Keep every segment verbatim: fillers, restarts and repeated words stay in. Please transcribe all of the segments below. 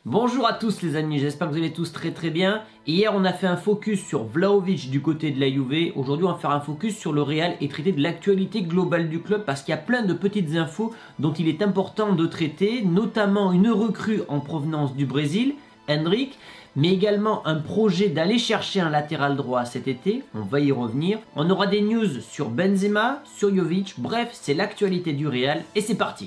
Bonjour à tous les amis, j'espère que vous allez tous très très bien. Hier on a fait un focus sur Vlahovic du côté de la Juve. Aujourd'hui on va faire un focus sur le Real et traiter de l'actualité globale du club parce qu'il y a plein de petites infos dont il est important de traiter, notamment une recrue en provenance du Brésil, Endrick, mais également un projet d'aller chercher un latéral droit cet été, on va y revenir. On aura des news sur Benzema, sur Jovic, bref c'est l'actualité du Real et c'est parti.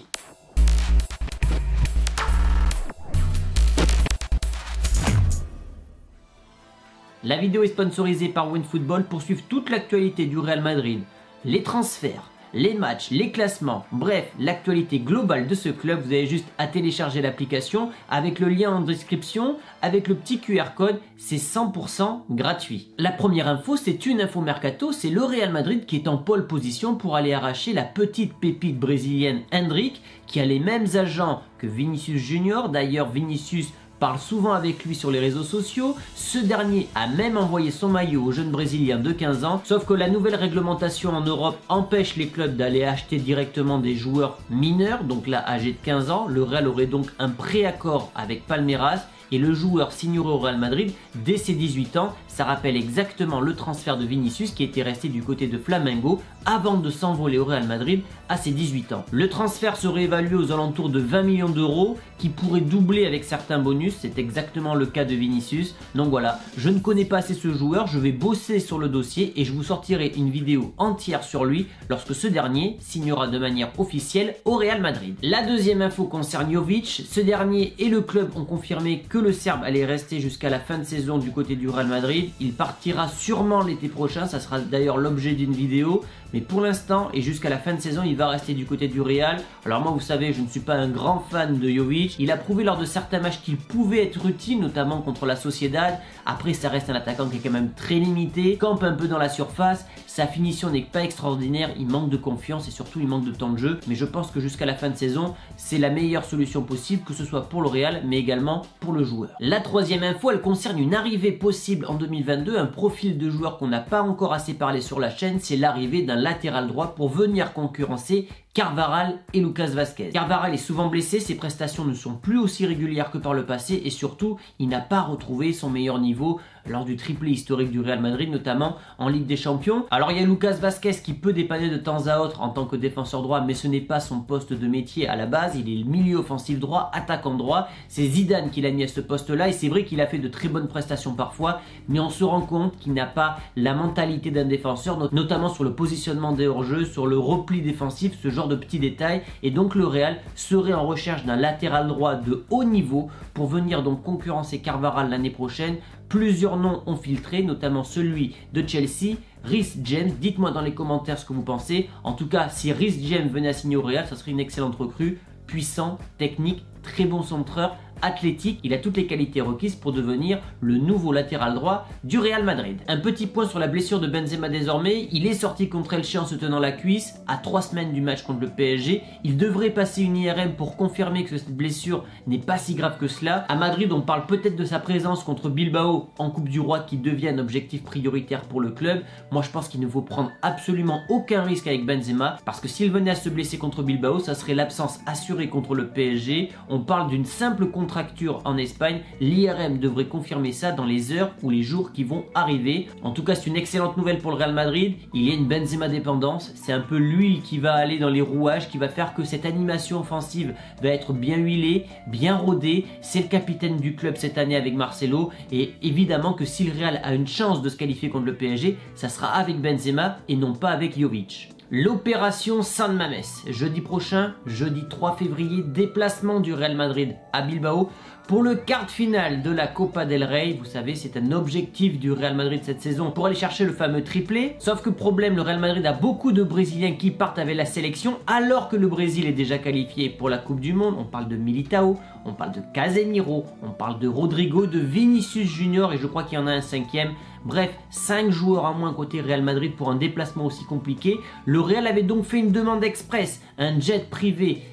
La vidéo est sponsorisée par OneFootball pour suivre toute l'actualité du Real Madrid, les transferts, les matchs, les classements, bref, l'actualité globale de ce club. Vous avez juste à télécharger l'application avec le lien en description, avec le petit Q R code, c'est cent pour cent gratuit. La première info, c'est une info mercato, c'est le Real Madrid qui est en pole position pour aller arracher la petite pépite brésilienne Endrick, qui a les mêmes agents que Vinicius Junior. D'ailleurs, Vinicius parle souvent avec lui sur les réseaux sociaux. Ce dernier a même envoyé son maillot au jeune Brésilien de quinze ans. Sauf que la nouvelle réglementation en Europe empêche les clubs d'aller acheter directement des joueurs mineurs, donc là âgés de quinze ans. Le Real aurait donc un préaccord avec Palmeiras et le joueur signerait au Real Madrid dès ses dix-huit ans. Ça rappelle exactement le transfert de Vinicius qui était resté du côté de Flamengo avant de s'envoler au Real Madrid à ses dix-huit ans. Le transfert serait évalué aux alentours de vingt millions d'euros qui pourrait doubler avec certains bonus. C'est exactement le cas de Vinicius. Donc voilà, je ne connais pas assez ce joueur, je vais bosser sur le dossier et je vous sortirai une vidéo entière sur lui lorsque ce dernier signera de manière officielle au Real Madrid. La deuxième info concerne Jovic. Ce dernier et le club ont confirmé que le Serbe allait rester jusqu'à la fin de saison du côté du Real Madrid. Il partira sûrement l'été prochain, ça sera d'ailleurs l'objet d'une vidéo. Mais pour l'instant et jusqu'à la fin de saison, il va rester du côté du Real. Alors moi, vous savez, je ne suis pas un grand fan de Jovic. Il a prouvé lors de certains matchs qu'il pouvait être utile, notamment contre la Sociedad. Après, ça reste un attaquant qui est quand même très limité, campe un peu dans la surface. Sa finition n'est pas extraordinaire, il manque de confiance et surtout il manque de temps de jeu. Mais je pense que jusqu'à la fin de saison, c'est la meilleure solution possible, que ce soit pour le Real, mais également pour le joueur. La troisième info, elle concerne une arrivée possible en deux mille vingt-deux, un profil de joueur qu'on n'a pas encore assez parlé sur la chaîne, c'est l'arrivée d'un latéral droit pour venir concurrencer Carvajal et Lucas Vázquez. Carvajal est souvent blessé, ses prestations ne sont plus aussi régulières que par le passé et surtout, il n'a pas retrouvé son meilleur niveau lors du triplé historique du Real Madrid, notamment en Ligue des Champions. Alors il y a Lucas Vázquez qui peut dépanner de temps à autre en tant que défenseur droit, mais ce n'est pas son poste de métier à la base. Il est milieu offensif droit, attaquant droit. C'est Zidane qui l'a mis à ce poste-là et c'est vrai qu'il a fait de très bonnes prestations parfois, mais on se rend compte qu'il n'a pas la mentalité d'un défenseur, notamment sur le positionnement des hors-jeux, sur le repli défensif, ce genre de petits détails. Et donc le Real serait en recherche d'un latéral droit de haut niveau pour venir donc concurrencer Carvajal l'année prochaine. Plusieurs noms ont filtré, notamment celui de Chelsea, Reece James. Dites-moi dans les commentaires ce que vous pensez. En tout cas, si Reece James venait à signer au Real, ça serait une excellente recrue. Puissant, technique, très bon centreur, athlétique, il a toutes les qualités requises pour devenir le nouveau latéral droit du Real Madrid. Un petit point sur la blessure de Benzema désormais, il est sorti contre Elche en se tenant la cuisse à trois semaines du match contre le P S G. Il devrait passer une I R M pour confirmer que cette blessure n'est pas si grave que cela. À Madrid, on parle peut-être de sa présence contre Bilbao en Coupe du Roi qui devient un objectif prioritaire pour le club. Moi je pense qu'il ne faut prendre absolument aucun risque avec Benzema parce que s'il venait à se blesser contre Bilbao, ça serait l'absence assurée contre le P S G. On parle d'une simple contre contracture en Espagne, l'I R M devrait confirmer ça dans les heures ou les jours qui vont arriver. En tout cas, c'est une excellente nouvelle pour le Real Madrid. Il y a une Benzema dépendance, c'est un peu l'huile qui va aller dans les rouages, qui va faire que cette animation offensive va être bien huilée, bien rodée. C'est le capitaine du club cette année avec Marcelo et évidemment que si le Real a une chance de se qualifier contre le P S G, ça sera avec Benzema et non pas avec Jovic. L'opération San Mamés, jeudi prochain, jeudi trois février, déplacement du Real Madrid à Bilbao pour le quart final de la Copa del Rey. Vous savez, c'est un objectif du Real Madrid cette saison pour aller chercher le fameux triplé. Sauf que problème, le Real Madrid a beaucoup de Brésiliens qui partent avec la sélection alors que le Brésil est déjà qualifié pour la Coupe du Monde. On parle de Militao, on parle de Casemiro, on parle de Rodrigo, de Vinicius Junior et je crois qu'il y en a un cinquième. Bref, cinq joueurs en moins côté Real Madrid pour un déplacement aussi compliqué. Le Real avait donc fait une demande express, un jet privé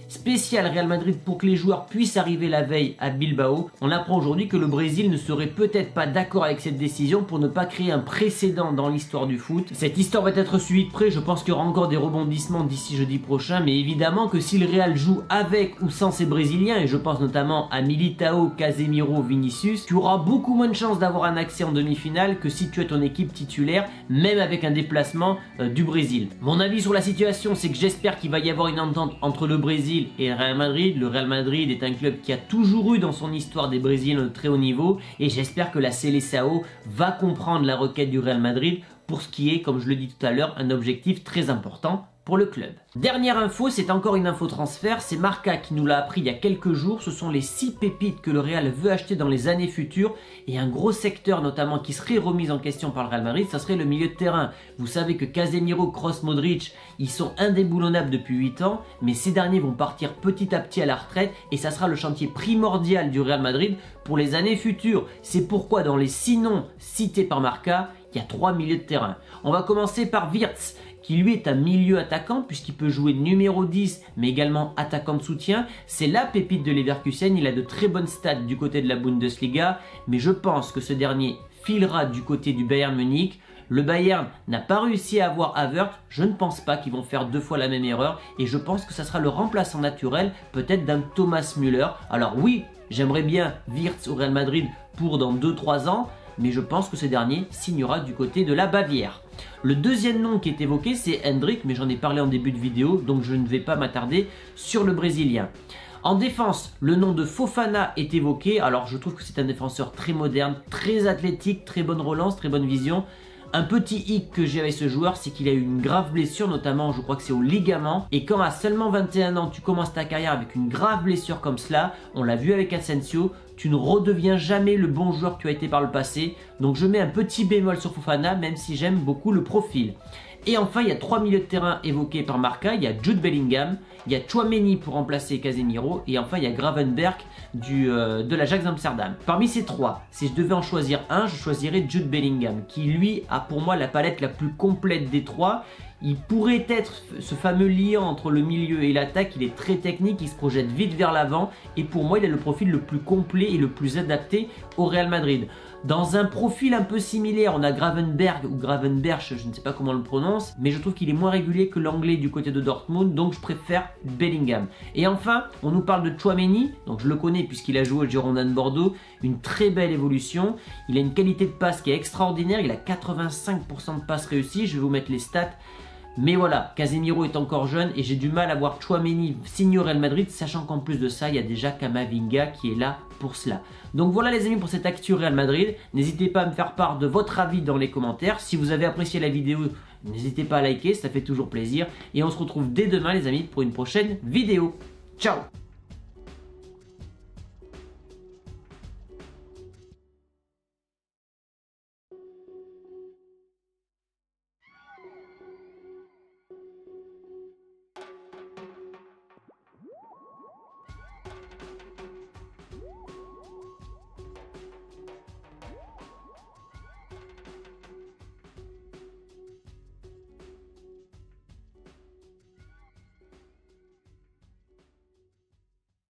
spécial Real Madrid pour que les joueurs puissent arriver la veille à Bilbao. On apprend aujourd'hui que le Brésil ne serait peut-être pas d'accord avec cette décision pour ne pas créer un précédent dans l'histoire du foot. Cette histoire va être suivie de près, je pense qu'il y aura encore des rebondissements d'ici jeudi prochain, mais évidemment que si le Real joue avec ou sans ces Brésiliens, et je pense notamment à Militao, Casemiro, Vinicius, tu auras beaucoup moins de chances d'avoir un accès en demi-finale que si tu as ton équipe titulaire, même avec un déplacement euh, du Brésil. Mon avis sur la situation, c'est que j'espère qu'il va y avoir une entente entre le Brésil et le Real Madrid. Le Real Madrid est un club qui a toujours eu dans son histoire des Brésiliens de très haut niveau, et j'espère que la Seleção va comprendre la requête du Real Madrid pour ce qui est, comme je le dis tout à l'heure, un objectif très important pour le club. Dernière info, c'est encore une info transfert, c'est Marca qui nous l'a appris il y a quelques jours. Ce sont les six pépites que le Real veut acheter dans les années futures, et un gros secteur notamment qui serait remis en question par le Real Madrid, ça serait le milieu de terrain. Vous savez que Casemiro, Kroos, Modric, ils sont indéboulonnables depuis huit ans, mais ces derniers vont partir petit à petit à la retraite, et ça sera le chantier primordial du Real Madrid pour les années futures. C'est pourquoi dans les six noms cités par Marca, il y a trois milieux de terrain. On va commencer par Wirtz, qui lui est un milieu attaquant puisqu'il peut jouer numéro dix mais également attaquant de soutien. C'est la pépite de Leverkusen, il a de très bonnes stats du côté de la Bundesliga, mais je pense que ce dernier filera du côté du Bayern Munich. Le Bayern n'a pas réussi à avoir Havertz, je ne pense pas qu'ils vont faire deux fois la même erreur, et je pense que ça sera le remplaçant naturel peut-être d'un Thomas Müller. Alors oui, j'aimerais bien Wirtz au Real Madrid pour dans deux trois ans, mais je pense que ce dernier signera du côté de la Bavière. Le deuxième nom qui est évoqué, c'est Hendrik, mais j'en ai parlé en début de vidéo, donc je ne vais pas m'attarder sur le Brésilien. En défense, le nom de Fofana est évoqué. Alors je trouve que c'est un défenseur très moderne, très athlétique, très bonne relance, très bonne vision. Un petit hic que j'ai avec ce joueur, c'est qu'il a eu une grave blessure, notamment je crois que c'est au ligament. Et quand à seulement vingt et un ans, tu commences ta carrière avec une grave blessure comme cela, on l'a vu avec Asensio, tu ne redeviens jamais le bon joueur que tu as été par le passé. Donc je mets un petit bémol sur Fofana, même si j'aime beaucoup le profil. Et enfin, il y a trois milieux de terrain évoqués par Marca. Il y a Jude Bellingham, il y a Tchouaméni pour remplacer Casemiro, et enfin il y a Gravenberch du, euh, de l'Ajax d'Amsterdam. Parmi ces trois, si je devais en choisir un, je choisirais Jude Bellingham, qui lui a pour moi la palette la plus complète des trois. Il pourrait être ce fameux lien entre le milieu et l'attaque, il est très technique, il se projette vite vers l'avant, et pour moi il a le profil le plus complet et le plus adapté au Real Madrid. Dans un profil un peu similaire, on a Gravenberch ou Gravenberch, je ne sais pas comment on le prononce, mais je trouve qu'il est moins régulier que l'anglais du côté de Dortmund, donc je préfère Bellingham. Et enfin, on nous parle de Tchouaméni, donc je le connais puisqu'il a joué au Girondin de Bordeaux, une très belle évolution, il a une qualité de passe qui est extraordinaire, il a quatre-vingt-cinq pour cent de passes réussies, je vais vous mettre les stats. Mais voilà, Casemiro est encore jeune et j'ai du mal à voir Tchouaméni signer au Real Madrid, sachant qu'en plus de ça, il y a déjà Camavinga qui est là pour cela. Donc voilà les amis pour cette actu Real Madrid. N'hésitez pas à me faire part de votre avis dans les commentaires. Si vous avez apprécié la vidéo, n'hésitez pas à liker, ça fait toujours plaisir. Et on se retrouve dès demain les amis pour une prochaine vidéo. Ciao!